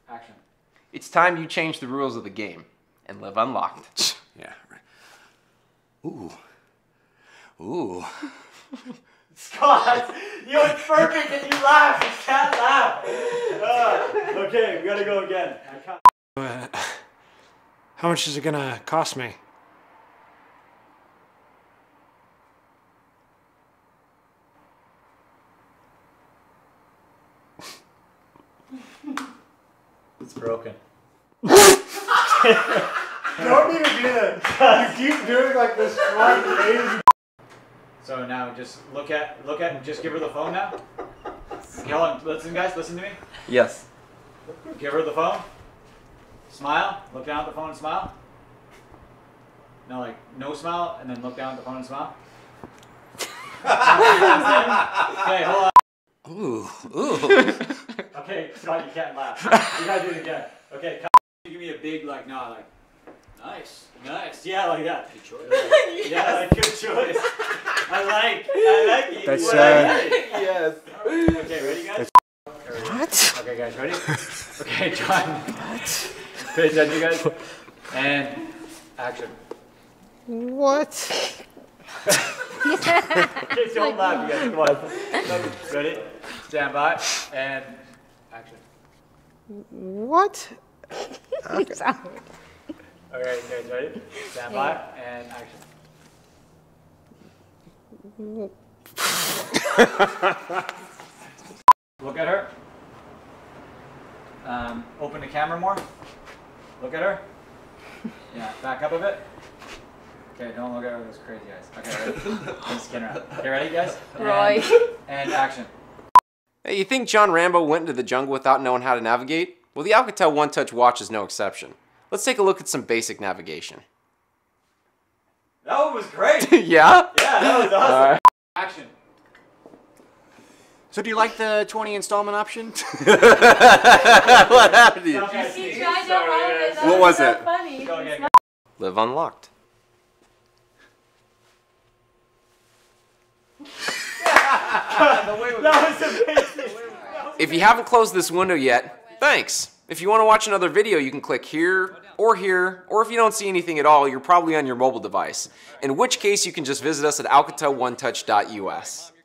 action. It's time you change the rules of the game and live unlocked. Yeah. Ooh. Ooh. Scott, it's perfect and you laugh. You can't laugh. Okay, we gotta go again. How much is it gonna cost me? It's broken. Don't even do that. You keep doing like this one crazy. So now just look at, just give her the phone now. Okay, hold on, listen guys, listen to me. Yes. Give her the phone. Smile, look down at the phone and smile. No, like, no smile, and then look down at the phone and smile. Okay, hold on. Ooh. Ooh. Okay, Scott, you can't laugh. You gotta do it again. Okay, give me a big, like, nod, like, nice, nice. Yeah, like that. Good choice. Yeah, like, good choice. I like it. That's, Yes. Okay, ready, guys? What? Okay, guys, ready? Okay, John. What? Pay attention, guys. And action. What? Okay, don't laugh, you guys. Come on. Ready? Stand by. And action. What? Alright, guys, ready? Stand by. And action. Look at her. Open the camera more. Look at her. Yeah, back up a bit. Okay, don't look at her with those crazy eyes. Okay, ready? Just skin her out. Okay, ready, guys? Roy. And action. Hey, you think John Rambo went into the jungle without knowing how to navigate? Well, the Alcatel One Touch watch is no exception. Let's take a look at some basic navigation. That one was great. Yeah? Yeah, that was awesome. Action. So do you like the 20 installment option? What happened to you? He tried to hold it. That What was so it? funny. Go again. Live unlocked. That was amazing. If you haven't closed this window yet, thanks. If you want to watch another video, you can click here, or if you don't see anything at all, you're probably on your mobile device, in which case you can just visit us at alcatelonetouch.us.